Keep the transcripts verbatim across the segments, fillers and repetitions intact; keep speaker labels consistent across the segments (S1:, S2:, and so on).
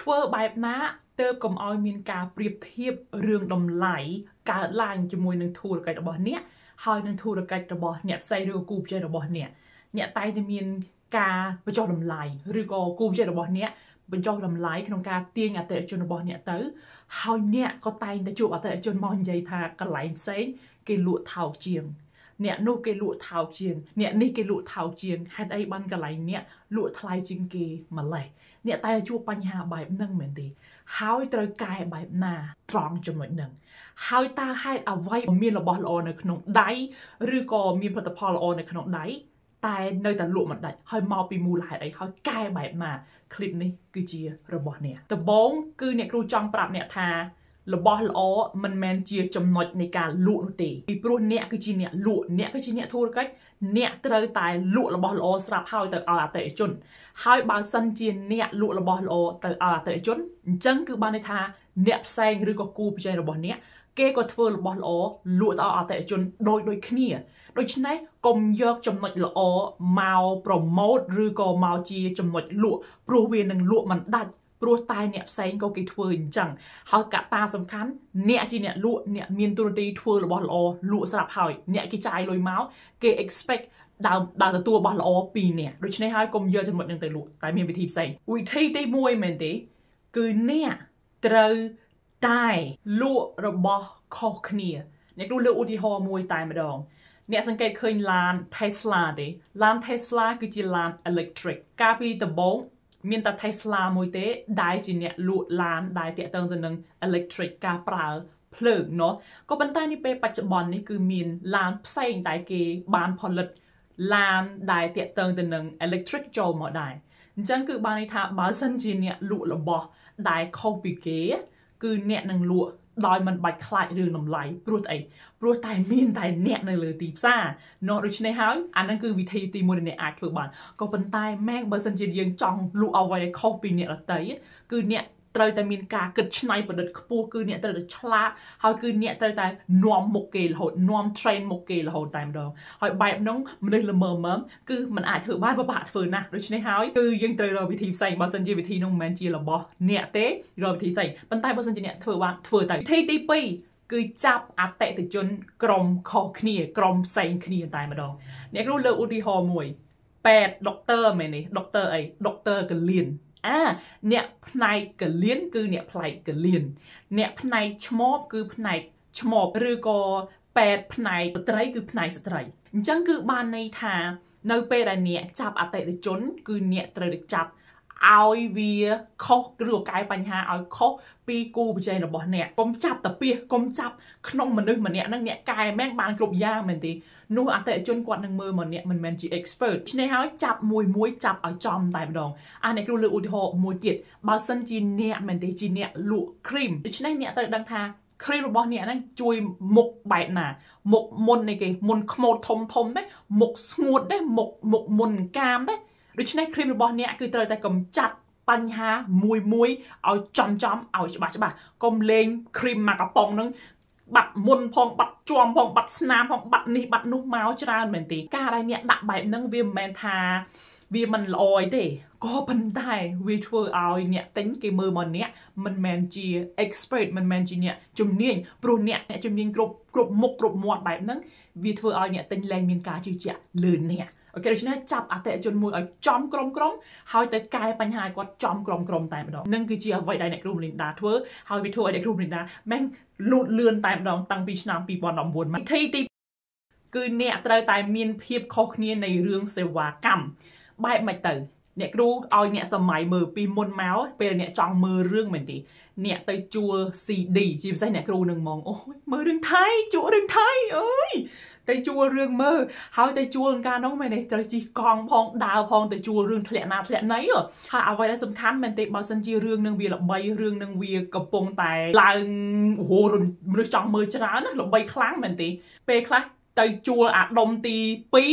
S1: ធ្វើបែបណាទើបកុំឲ្យមានការប្រៀបធៀបរឿងតម្លៃកើតឡើងជាមួយនឹងធុរកិច្ចរបស់អ្នកហើយនឹងធុរកិច្ចរបស់អ្នកផ្សេងឬគូប្រជែងរបស់អ្នកអ្នកតែងតែមានការបញ្ចុះតម្លៃឬក៏គូប្រជែងរបស់អ្នកបញ្ចុះតម្លៃក្នុងការទាញអតិថិជនរបស់អ្នកទៅហើយអ្នកក៏តែងតែជួបអតិថិជនមកនិយាយថាកន្លែងផ្សេងគេលក់ថោកជាងអ្នកនោះគេលក់ថោកជាងអ្នកនេះគេលក់ថោកជាងហេតុអីបានកន្លែងអ្នកលក់ថ្លៃជាងគេម្លេះអ្នកតែជួបបញ្ហាបែបហ្នឹងមែនទេហើយត្រូវកែបែបណាត្រង់ចំណុចហ្នឹងហើយតើហេតុអ្វីមានរបស់ល្អនៅក្នុងដៃឬក៏មានផលិតផលល្អនៅក្នុងដៃតែនៅតែលក់មិនដាច់ហើយមកពីមូលហេតុអីហើយកែបែបណាคลิปនេះគឺជារបស់អ្នកដំបូងគឺអ្នកគ្រូចង់ប្រាប់អ្នកថារបស់ល្អមិនមែនជាចំណុចនៃការលក់នោះទេពីព្រោះអ្នកគឺជាអ្នកលក់អ្នកគឺជាអ្នកធុរកិច្ចអ្នកត្រូវតែលក់របស់ល្អស្រាប់ហើយទៅឲ្យអតិថិជនហើយបើសិនជាអ្នកលក់របស់ល្អទៅឲ្យអតិថិជនអញ្ចឹងគឺបានន័យថាអ្នកផ្សេងឬក៏គូប្រជែងរបស់អ្នកគេក៏ធ្វើរបស់ល្អលក់ទៅឲ្យអតិថិជនដូចដូចគ្នាដូច្នេះកុំយកចំណុចល្អមកប្រម៉ូទឬក៏មកជាចំណុចលក់ព្រោះវានឹងលក់មិនដាច់ព្រោះតែអ្នកផ្សេងក៏គេធ្វើអញ្ចឹងហើយកត្តាសំខាន់អ្នកជាអ្នកលក់អ្នកមានទូរទីធ្វើរបស់ល្អលក់ស្រាប់ហើយអ្នកគេចាយលុយមកគេ expect ដើមដើរទទួលរបស់ល្អពីអ្នកដូច្នេះហើយកុំយកចំណុចនឹងទៅលក់តែមានវិធីផ្សេងវិធីទីមួយមែនទេគឺអ្នកត្រូវតែលក់របស់ខុសគ្នាអ្នកគ្រូលើកឧទាហរណ៍មួយតែម្ដងអ្នកសង្កេតឃើញឡាន Tesla ទេឡាន Tesla គឺជាឡាន electric កាលពីដំបូងមានតែ Tesla មួយទេដែលជាអ្នកលក់ឡានដែលតាក់ទងទៅនឹង electric ការប្រើភ្លើងเนาะក៏ប៉ុន្តែនេះពេលបច្ចុប្បន្ននេះគឺមានឡានផ្សេងតែគេបានផលិតឡានដែលតាក់ទងទៅនឹង electric ចូលមកដែរអញ្ចឹងគឺបានន័យថាបើសិនជាអ្នកលក់របស់ដែលខុសពីគេគឺអ្នកនឹងលក់ដោយមិនបាច់ខ្លាចរឿងតម្លៃព្រោះអីព្រោះតែមានតែអ្នកនៅលើទីផ្សារនោះដូច្នេះហើយអាហ្នឹងគឺវិធីទីមួយដែលអ្នកអាចធ្វើបានក៏ប៉ុន្តែម៉ែបើសិនជាយើងចង់លក់អ្វីដែលខុសពីអ្នកដទៃគឺអ្នកត្រូវតែមានការគិតច្នៃប្រឌិតខ្ពស់គឺអ្នកត្រូវតែឆ្លាតហើយគឺអ្នកត្រូវតែនាំមុខគេរហូតនាំ train មុខគេរហូតតែម្ដងហើយបែបហ្នឹងមនុស្សល្មើមើមគឺมันអាចធ្វើបានពិបាកធ្វើណាស់ដូច្នេះហើយគឺយើងត្រូវរកវិធីផ្សេងបើសិនជាវិធីនោះមិនមែនជារបស់អ្នកទេរកវិធីផ្សេងប៉ុន្តែបើសិនជាអ្នកធ្វើបានធ្វើទៅវិធីទីពីរគឺចាប់អតិថិជនក្រុមខុសគ្នាក្រុមផ្សេងគ្នាតែម្ដងអ្នកគ្រូលើកឧទាហរណ៍មួយពេទ្យដុកទ័រមែនទេដុកទ័រអីដុកទ័រកលៀនអាអ្នកផ្នែកកលៀនគឺអ្នកផ្នែកកលៀនអ្នកផ្នែកឆ្មបគឺផ្នែកឆ្មបឬក៏ពេទ្យផ្នែកស្ត្រីគឺផ្នែកស្ត្រីអញ្ចឹងគឺបានន័យថានៅពេលដែលអ្នកចាប់អតិថិជនគឺអ្នកត្រូវចាប់ឲ្យវាខុសឬកែបញ្ហាឲ្យខុសពីគូប្រជែងរបស់អ្នកកុំចាប់តាពីកុំចាប់ក្នុងមនុស្សម្នាក់ហ្នឹងអ្នកកែមែនបានគ្រប់យ៉ាងមែនទេនោះអតិថិជនគាត់នឹងមើលមកអ្នកមិនមែនជា expert ឆ្នេះហើយចាប់មួយមួយចាប់ឲ្យចំតែម្ដងអាអ្នកគ្រូលើកឧទាហរណ៍មួយទៀតបើសិនជាអ្នកមែនទេជាអ្នកលក់ cream ដូច្នេះអ្នកត្រូវដឹងថា cream របស់អ្នកហ្នឹងជួយមុខបែបណាមុខមុននៃគេមុនខ្មោចធំធំទេមុខស្ងួតទេមុខមុខមុនកាមទេដូច្នេះ cream របស់អ្នកគឺត្រូវតែកម្ចាត់បញ្ហាមួយមួយឲ្យចំចំឲ្យច្បាស់ច្បាស់កុំលេង cream មកកំប៉ុងហ្នឹងបាត់មុនផងបាត់ជាំផងបាត់ស្នាមផងបាត់នេះបាត់នោះមកច្រើនមែនទេការដែលអ្នកដាក់បែបហ្នឹងវាមិនមែនថាវាមិនល្អអីទេក៏ប៉ុន្តែវាធ្វើឲ្យអ្នកទិញគេមើលមកអ្នកមិនមែនជា expert មិនមែនជាអ្នកជំនាញព្រោះអ្នកអ្នកជំនាញគ្រប់គ្រប់មុខគ្រប់មាត់បែបហ្នឹងវាធ្វើឲ្យអ្នកទិញលែងមានការជឿជាក់លើអ្នកអូខេដូច្នេះចាប់អតិថិជនមួយឲ្យចំក្រុមក្រុមហើយទៅកែបញ្ហាឲ្យគាត់ចំក្រុមក្រុមតែម្ដងនឹងគឺជាអ្វីដែលអ្នកគ្រូមីលីនដាធ្វើហើយវាធ្វើឲ្យអ្នកគ្រូមីលីនដាមែនលូតលឿនតែម្ដងតាំងពីឆ្នាំពីរពាន់ដប់ប្រាំវិធីទីគឺអ្នកត្រូវតែមានភាពខុសគ្នានៃរឿងសេវាកម្មបែបមិនទៅអ្នកគ្រូឲ្យអ្នកសម័យមើលពីមុនមកពេលអ្នកចង់មើលរឿងមែនទេអ្នកទៅជួល ซี ឌី ជាពិសេសអ្នកគ្រូនឹងហ្មងអូយមើលរឿងថៃជួលរឿងថៃអើយទៅជួលរឿងមើលហើយទៅជួលការនោះមែនទេត្រូវជិះកង់ផងដើរផងទៅជួលរឿងធ្លាក់ណាធ្លាក់ណីហើយអ្វីដែលសំខាន់មែនទេបើសិនជារឿងនឹងវាល្បីរឿងនឹងវាកំពុងតែឡើងអូហូមនុស្សចង់មើលច្រើនណាល្បីខ្លាំងមែនទេពេលខ្លះទៅជួលអាដុំទីពីរ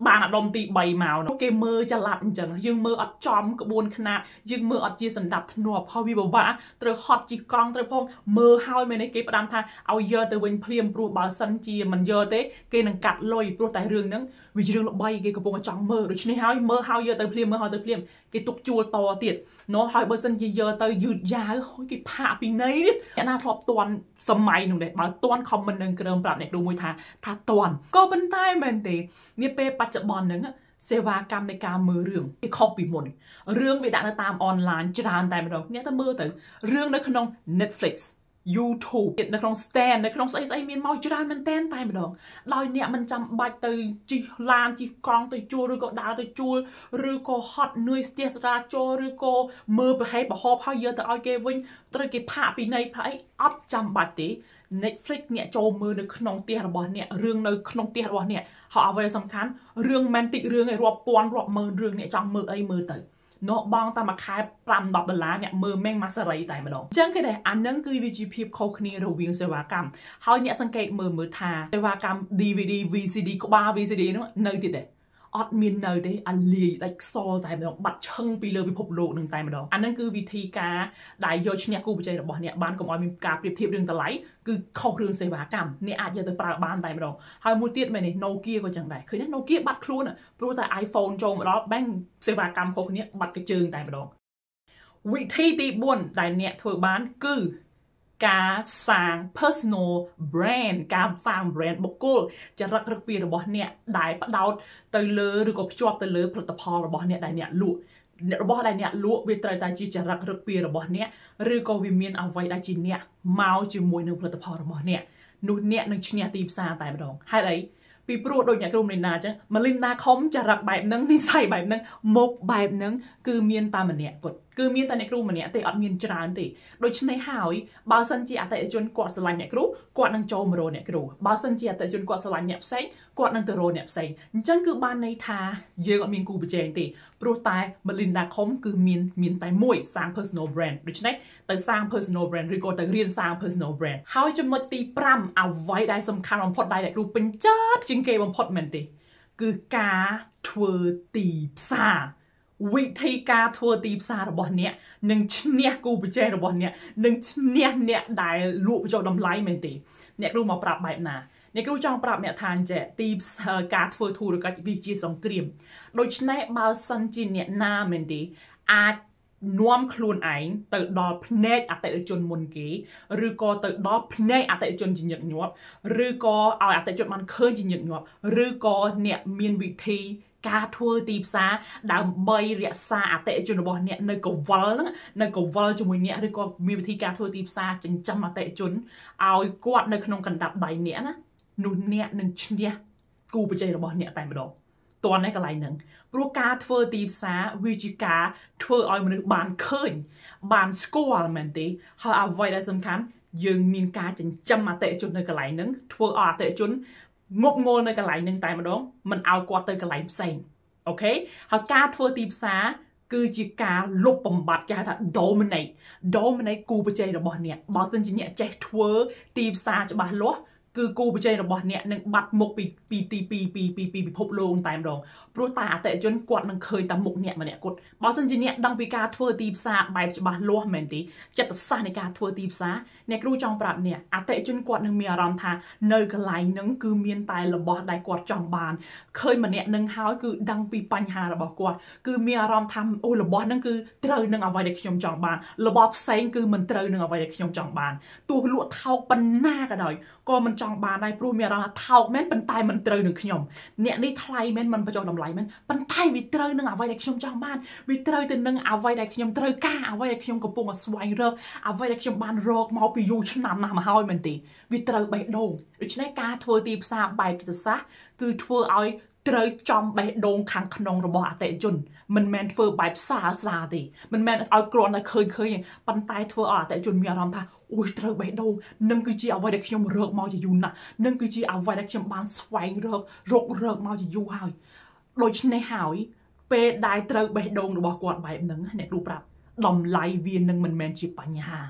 S1: បានអាដុំទីបីមកគេមើលចល័តអញ្ចឹងយើងមើលអត់ចំក្បួនខ្នាតយើងមើលអត់ជាសណ្ដាប់ធ្នាប់ហើយវាពិបាកត្រូវហត់ជីកង់ត្រូវផងមើលហើយមែនទេគេផ្ដាំថាឲ្យយកទៅវិញភ្លាមព្រោះបើសិនជាមិនយកទេគេនឹងកាត់លុយព្រោះតែរឿងហ្នឹងវាជារឿងល្បីគេកំពុងចង់មើលដូច្នេះហើយមើលហើយយកទៅភ្លាមមើលហើយទៅភ្លាមគេទុកជួលតទៀតណោះហើយបើសិនជាយកទៅយឺតយ៉ាវហើយគេផាកពីនៃទៀតអ្នកណាធ្លាប់តន់សម័យនោះដែរបើតន់ comment នឹងក្រឹមប្រាប់អ្នកគ្រូមួយថាថាតន់ក៏ប៉ុន្តែមែនទេនាពេលបច្ចុប្បន្នហ្នឹងសេវាកម្មនៃការមើលរឿងវាខុសពីមុនរឿងវាដាក់នៅតាមអនឡាញច្រើនតែម្ដងអ្នកទៅមើលទៅរឿងនៅក្នុង Netflix YouTube នៅក្នុង stand នៅក្នុងស្អីស្អីមានមកច្រើនមែនតែនតែម្ដងដោយអ្នកមិនចាំបាច់ទៅជិះឡានជិះកង់ទៅជួលឬក៏ដើរទៅជួលឬក៏ហត់នឿយស្ទះចរាចរណ៍ឬក៏មើលប្រហែលប្រហោបហើយយកទៅឲ្យគេវិញត្រូវគេផាកពីនៃផាកអីអត់ចាំបាច់ទេ Netflix អ្នកចូលមើលនៅក្នុងផ្ទះរបស់អ្នករឿងនៅក្នុងផ្ទះរបស់អ្នកហើយអ្វីសំខាន់រឿងមែនតិចរឿងឯរាប់ពាន់រាប់ម៉ឺនរឿងអ្នកចង់មើលអីមើលទៅនោះបងតាមមួយខែfive tenដុល្លារអ្នកមើលមែងម៉ាសេរីតែម្ដងអញ្ចឹងគេដែរអានឹងគឺវាជាភាពខុសគ្នារវាងសេវាកម្មហើយអ្នកសង្កេតមើលមើលថាសេវាកម្ម D V D V C D ក្បាល V C D នោះនៅទៀតដែរអត់មាននៅទេអាលាយដាច់ខ្សលតែម្ដងបាត់ឈឹងពីលើពិភពលោកនឹងតែម្ដងអានឹងគឺវិធីការដែលយកឈ្នះគូប្រជែងរបស់អ្នកបានកុំឲ្យមានការប្រៀបធៀបរឿងតម្លៃគឺខុសរឿងសេវាកម្មអ្នកអាចយកទៅប្រើបានតែម្ដងហើយមួយទៀតមែនទេ Nokia ក៏ចឹងដែរឃើញទេ Nokia បាត់ខ្លួនព្រោះតែ iPhone ចូលមកដល់បែងសេវាកម្មខុសគ្នាបាត់កញ្ជើងតែម្ដងវិធីទីfourដែលអ្នកធ្វើបានគឺការសាង personal brand ការសាង brand បុគ្គលចរិតរឹកពីរបស់អ្នកដែលផ្ដោតទៅលើឬក៏ភ្ជាប់ទៅលើផលិតផលរបស់អ្នកដែលអ្នកលក់របស់ដែលអ្នកលក់វាត្រូវតែជាចរិតរឹកពីរបស់អ្នកឬក៏វាមានអ្វីដែលជាអ្នកមកជាមួយនឹងផលិតផលរបស់អ្នកនោះអ្នកនឹងឈ្នះទីផ្សារតែម្ដងហេតុអីពីព្រោះដូចអ្នកគ្រូមេលីណាអញ្ចឹងមេលីណាខំចរិតបែបហ្នឹងនិស័យបែបហ្នឹងមុខបែបហ្នឹងគឺមានតែម្នាក់គាត់គឺមានតែអ្នកគ្រូម្នាក់ទេអត់មានច្រើនទេដូច្នេះហើយបើសិនជាអតិថិជនគាត់ស្រឡាញ់អ្នកគ្រូគាត់នឹងចូលមករកអ្នកគ្រូបើសិនជាអតិថិជនគាត់ស្រឡាញ់អ្នកផ្សេងគាត់នឹងទៅរកអ្នកផ្សេងអញ្ចឹងគឺបានន័យថាយើងអត់មានគូប្រជែងទេព្រោះតែ Melinda Com គឺមានមានតែមួយសាង personal brand ដូច្នេះទៅសាង personal brand ឬក៏ទៅរៀនសាង personal brand ហើយចំណុចទីfiveអ្វីដែលសំខាន់បំផុតដែលអ្នកគ្រូពេញចិត្តជាងគេបំផុតមែនទេគឺការធ្វើទីផ្សារវិធីការធ្វើទីផ្សាររបស់អ្នកនឹងឈ្នះគូប្រជែងរបស់អ្នកនឹងឈ្នះអ្នកដែលលក់បញ្ចុះតម្លៃមែនទេអ្នកគ្រូមកប្រាប់បែបណាអ្នកគ្រូចង់ប្រាប់អ្នកថាអញ្ចឹងទីការធ្វើធុរកិច្ចវាជាសង្គ្រាមដូច្នេះបើសិនជាអ្នកណាមែនទេអាចនាំខ្លួនឯងទៅដល់ភ្នែកអតិថិជនមុនគេឬក៏ទៅដល់ភ្នែកអតិថិជនជាញឹកញាប់ឬក៏ឲ្យអតិថិជនបានឃើញជាញឹកញាប់ឬក៏អ្នកមានវិធីការធ្វើទីផ្សារដើម្បីរក្សាអតិថិជនរបស់អ្នកនៅកវលហ្នឹងនៅកវលជាមួយអ្នកឬក៏មានវិធីការធ្វើទីផ្សារចិញ្ចឹមអតិថិជនឲ្យគាត់នៅក្នុងកណ្ដាប់ដៃអ្នកណានោះអ្នកនឹងឈ្នះគូប្រជែងរបស់អ្នកតែម្ដងតើនៅកន្លែងហ្នឹងព្រោះការធ្វើទីផ្សារវាជាការធ្វើឲ្យមនុស្សបានឃើញបានស្គាល់មែនទេហើយអ្វីដែលសំខាន់យើងមានការចិញ្ចឹមអតិថិជននៅកន្លែងហ្នឹងធ្វើឲ្យអតិថិជនងប់ងល់នៅកន្លែងហ្នឹងតែម្ដងមិនឲ្យគាត់ទៅកន្លែងផ្សេងអូខេហើយការធ្វើទីផ្សារគឺជាការលុបបំបាត់គេហៅថា dominate dominate គូប្រជែងរបស់អ្នកបើមិនជាអ្នកចេះធ្វើទីផ្សារច្បាស់លាស់គឺគូប្រជែងរបស់អ្នកនឹងបាត់មុខពីពីទីពីពីពីពិភពលោកតែម្ដងព្រោះតែអតិថិជនគាត់នឹងឃើញតែមុខអ្នកម្នាក់គាត់បើមិនជាអ្នកដឹងពីការធ្វើទីផ្សារបែបច្បាស់លាស់មែនទេចិត្តសាស្ត្រនៃការធ្វើទីផ្សារអ្នកគ្រូចង់ប្រាប់អ្នកអតិថិជនគាត់នឹងមានអារម្មណ៍ថានៅកន្លែងហ្នឹងគឺមានតែរបស់ដែលគាត់ចង់បានឃើញម្នាក់នឹងហើយគឺដឹងពីបញ្ហារបស់គាត់គឺមានអារម្មណ៍ថាអូរបស់ហ្នឹងគឺត្រូវនឹងអ្វីដែលខ្ញុំចង់បានរបស់ផ្សេងគឺមិនត្រូវនឹងអ្វីដែលខ្ញុំចង់បានទោះលក់ថោកប៉ុណ្ណាក៏ដោយក៏មិនចង់បានដែរព្រោះមានអារម្មណ៍ថាថោកមែនប៉ុន្តែមិនត្រូវនឹងខ្ញុំអ្នកនេះថ្លៃមែនមិនបញ្ចុះតម្លៃមែនប៉ុន្តែវាត្រូវនឹងអ្វីដែលខ្ញុំចង់បានវាត្រូវទៅនឹងអ្វីដែលខ្ញុំត្រូវការអ្វីដែលខ្ញុំកំពុងស្វែងរកអ្វីដែលខ្ញុំបានរកមកពីយូរឆ្នាំណាស់មកហើយមែនទេវាត្រូវបេះដូងដូច្នេះការធ្វើទីផ្សារបែបយុទ្ធសាស្ត្រគឺធ្វើឲ្យត្រូវចំបេះដូងខាងក្នុងរបស់អតិថិជនមិនមែនធ្វើបែបសាសាទេមិនមែនឲ្យគ្រាន់តែឃើញឃើញទេប៉ុន្តែធ្វើឲ្យអតិថិជនមានអារម្មណ៍ថាអូយត្រូវបេះដូងនឹងគឺជាអ្វីដែលខ្ញុំរកមកជាយូរណាស់នឹងគឺជាអ្វីដែលខ្ញុំបានស្វែងរករករកមកជាយូរហើយដូច្នេះហើយពេលដែលត្រូវបេះដូងរបស់គាត់បែបហ្នឹងអ្នកគ្រូប្រាប់តម្លៃវានឹងមិនមែនជាបញ្ហា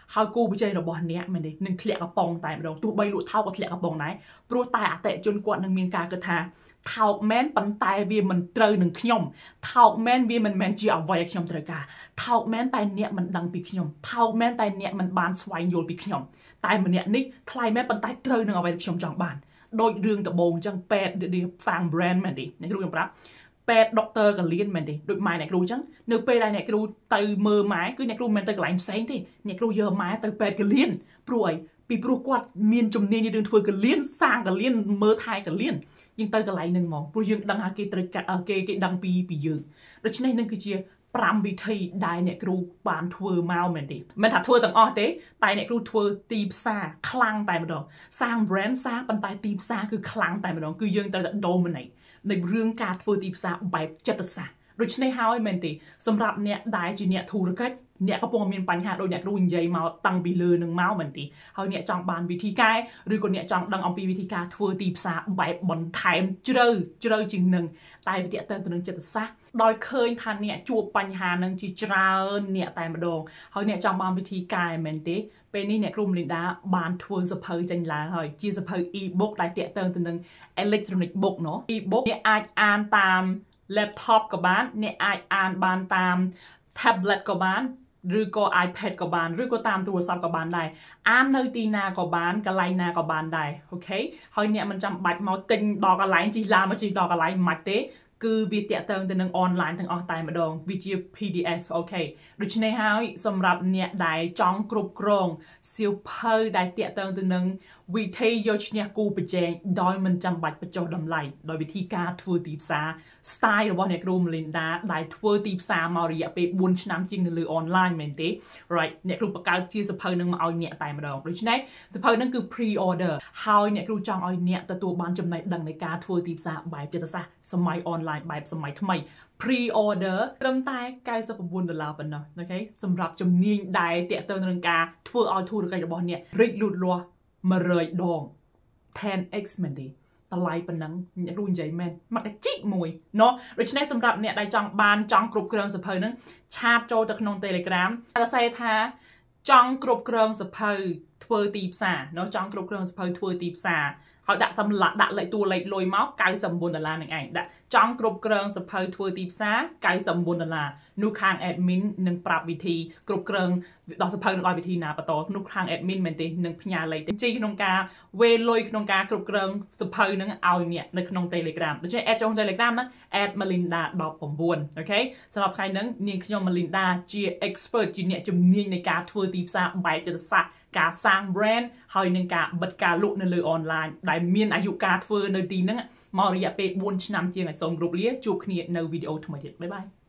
S1: ហើយគូប្រជែងរបស់អ្នកមែនទេនឹងធ្លាក់កំប៉ុងតែម្ដងទោះបីលក់ថោកក៏ធ្លាក់កំប៉ុងដែរព្រោះតែអតិជនគាត់នឹងមានការគិតថាថោកមែនប៉ុន្តែវាមិនត្រូវនឹងខ្ញុំថោកមែនវាមិនមែនជាអ្វីដែលខ្ញុំត្រូវការថោកមែនតែអ្នកមិនដឹងពីខ្ញុំថោកមែនតែអ្នកមិនបានស្វែងយល់ពីខ្ញុំតែម្នាក់នេះថ្លៃមែនប៉ុន្តែត្រូវនឹងអ្វីដែលខ្ញុំចង់បានដូចរឿងដំបូងអញ្ចឹងពេទ្យសាង brand មែនទេអ្នកគ្រូខ្ញុំប្រាប់ពេទ្យដុកទ័រកលៀនមែនទេដូចម៉ែអ្នកគ្រូអញ្ចឹងនៅពេលដែលអ្នកគ្រូទៅមើលម៉ែគឺអ្នកគ្រូមិនមែនទៅកន្លែងផ្សេងទេអ្នកគ្រូយកម៉ែទៅពេទ្យកលៀនព្រោះអីពីព្រោះគាត់មានជំនាញរឿងធ្វើកលៀនសាងកលៀនមើលថែកលៀនយើងទៅកន្លែងហ្នឹងហ្មងព្រោះយើងដឹងថាគេត្រូវគេគេដឹងពីពីយើងដូច្នេះនឹងគឺជាប្រាំវិធីដែលអ្នកគ្រូបានធ្វើមកមែនទេមិនថាធ្វើទាំងអស់ទេតែអ្នកគ្រូធ្វើទីផ្សារខ្លាំងតែម្ដងសាង brand សារប៉ុន្តែទីផ្សារគឺខ្លាំងតែម្ដងគឺយើងត្រូវតែ dominate នៃរឿងការធ្វើទីផ្សារបែបចិត្តសាស្ត្រដូច្នេះហើយមែនទេសម្រាប់អ្នកដែលជាអ្នកធុរកិច្ចអ្នកកំពុងមានបញ្ហាដូចអ្នកគ្រូនិយាយមកតាំងពីលើនឹងមកមែនទេហើយអ្នកចង់បានវិធីកែឬក៏អ្នកចង់ដឹងអំពីវិធីការធ្វើទីផ្សារបែបបន្ថែមជ្រៅជ្រៅជាងនឹងតែវាទាក់ទងទៅនឹងចិត្តសាស្ត្រដោយឃើញថាអ្នកជួបបញ្ហានឹងជាច្រើនអ្នកតែម្ដងហើយអ្នកចង់បានវិធីកែមែនទេពេលនេះអ្នកគ្រូមលីនដាបានធ្វើសភៅចេញឡើងហើយជាសភៅ e-book ដែលទាក់ទងទៅនឹង electronic book เนาะ e-book អ្នកអាចអានតាម laptop ក៏បានអ្នកអាចអានបានតាម tablet ក៏បានឬក៏ iPad ក៏បានឬក៏តាមទូរស័ព្ទក៏បានដែរអាននៅទីណាក៏បានកន្លែងណាក៏បានដែរអូខេហើយអ្នកមិនចាំបាច់មកទិញដល់កន្លែងជិះឡានមកជិះដល់កន្លែងមិនទេគឺវាតាក់ទងទៅនឹង online ទាំងអស់តែម្ដងវាជា P D F អូខេដូច្នេះហើយសម្រាប់អ្នកដែលចង់គ្រប់គ្រងសៀវភៅដែលតាក់ទងទៅនឹងវិធីយកឈ្នះគូប្រជែងដោយមិនចាំបាច់បញ្ចុះតម្លៃដោយវិធីការធ្វើទីផ្សារ style របស់អ្នកគ្រូ Melinda ដែលធ្វើទីផ្សារមករយៈពេលបួនឆ្នាំជាងនៅលើ online មែនទេ right អ្នកគ្រូបង្កើតជាសភៅនឹងមកឲ្យអ្នកតែម្ដងដូច្នេះសភៅនឹងគឺ pre order ហើយអ្នកគ្រូចង់ឲ្យអ្នកទទួលបានចំណេះដឹងនៃការធ្វើទីផ្សារបែបចិត្តសាស្ត្រសម័យ online បែបសម័យថ្មី pre order ត្រឹមតែកៅសិប៩ដុល្លារប៉ុណ្ណោះអូខេសម្រាប់ជំនាញដែលតាក់ទងនឹងការធ្វើឲ្យធុរកិច្ចរបស់អ្នករីកលូតលាស់មួយរយដង ten x មែនទេតម្លៃប៉ុណ្ណឹងអ្នកគ្រូនិយាយមែនមកតែជីកមួយเนาะដូច្នេះសម្រាប់អ្នកដែលចង់បានចង់គ្រប់គ្រងសភៅហ្នឹងឆាតចូលទៅក្នុង Telegram តែសរសេរថាចង់គ្រប់គ្រងសភៅធ្វើទីផ្សារเนาะចង់គ្រប់គ្រងសភៅធ្វើទីផ្សារហើយដាក់សម្លាក់ដាក់លេខតួលេខលុយមក九សិប៩ដុល្លារនឹងឯងដាក់ចង់គ្រប់គ្រងសភៅធ្វើទីផ្សារ九សិប៩ដុល្លារនោះខាង admin នឹងប្រាប់វិធីគ្រប់គ្រងដោះសភៅនឹងឲ្យវិធីណាបន្តនោះខាង admin មែនទេនឹងផ្ញើលេខទៅជីក្នុងការវេលុយក្នុងការគ្រប់គ្រងសភៅនឹងឲ្យអ្នកនៅក្នុង Telegram ដូច្នេះ add ចូល Telegram ណា add Melinda ដប់៩អូខេសម្រាប់ថ្ងៃហ្នឹងនាងខ្ញុំ Melinda ជា expert ជាអ្នកជំនាញនៃការធ្វើទីផ្សារបែបចិត្តសាស្ត្រការសាង brand ហើយនឹងការបិទការលក់នៅលើ online ដែលមានអាយុកាលធ្វើនៅទីហ្នឹងមករយៈពេលបួនឆ្នាំជាងឲ្យសូមគ្រប់លាជួបគ្នានៅវីដេអូថ្មីទៀតបាយបាយ